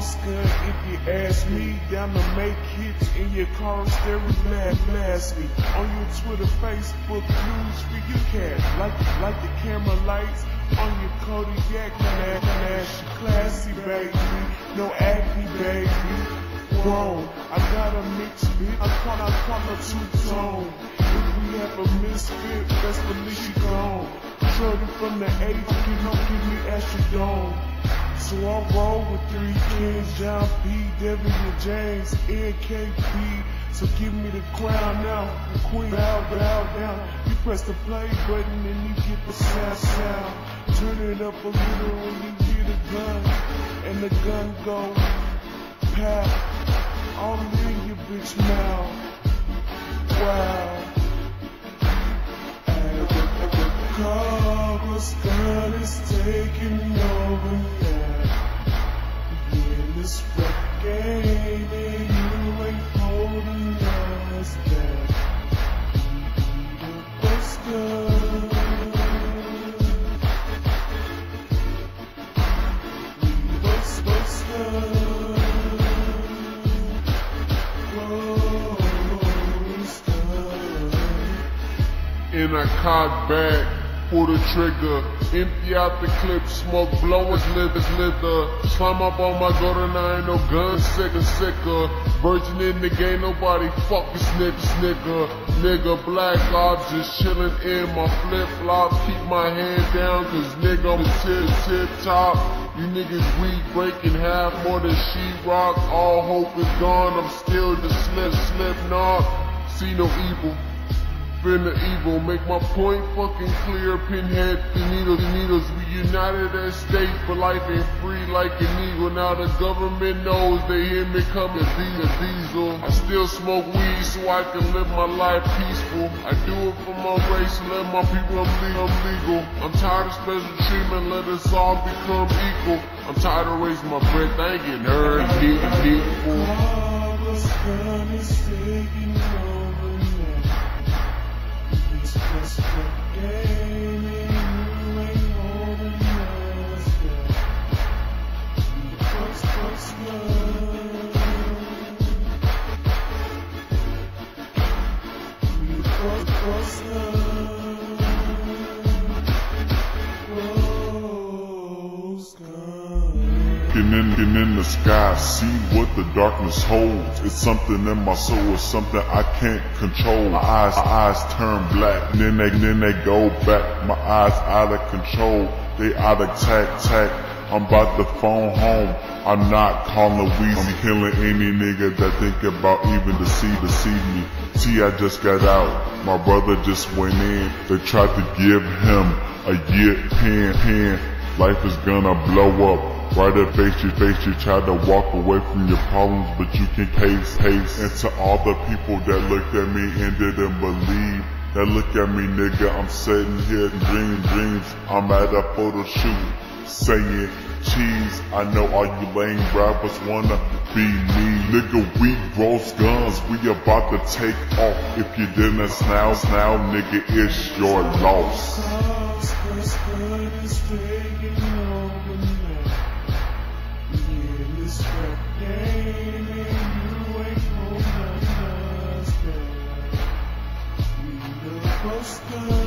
this gun, if you ask me, down to make hits in your car and stereo blast me. On your Twitter, Facebook, news for your cat, like the camera lights on your Kodiak, flash, classy baby, no acne baby. Grown, I got a mixed bit, I call her two-tone. If we have a misfit, best believe she gone. Shorty from the 8th, give me Astrodome. So I roll with 3 kids, John P, Devin and James, NKP. So give me the crown now, the queen, bow down. You press the play button and you get the sound. Turn it up a little when you get a gun, and the gun go pow. All in your bitch mouth. Wow. Congress gun is taking over now. In this rap game, and you ain't holding us down. The best gun. Bust gun. In a cock back, pull the trigger, empty out the clip, smoke blowers, liver. Slime up on my golden, I ain't no gun, sicker. Virgin in the game, nobody fucking snigger. Nigga, black ops just chillin' in my flip-flops. Keep my hand down, cause nigga, I'm the tip top. You niggas weak, breaking half more than sheetrock. All hope is gone, I'm still the slip knock. See no evil. Fear the evil, make my point fucking clear. Pinhead, the needles, we united as state, but life ain't free like an eagle. Now the government knows they hear me coming diesel. I still smoke weed so I can live my life peaceful. I do it for my race, let my people, I'm legal. I'm tired of special treatment, let us all become equal. I'm tired of raising my breath, I ain't getting hurt, people. Just a game and you ain't holding us down. What's love? What's love? Looking in the sky, see what the darkness holds. It's something in my soul, it's something I can't control. My eyes turn black, and then they go back. My eyes out of control, they out of tack. I'm about to phone home, I'm not calling Louise. I'm killing any nigga that think about even deceive me. See, I just got out, my brother just went in. They tried to give him a year pen. Life is gonna blow up. Right at face, you try to walk away from your problems, but you can pace. And to all the people that looked at me and didn't believe, that look at me, nigga, I'm sitting here dreams. I'm at a photo shoot, saying cheese. I know all you lame rappers wanna be me. Nigga, we gross guns, we about to take off. If you didn't now, nigga, it's your loss. Let's go.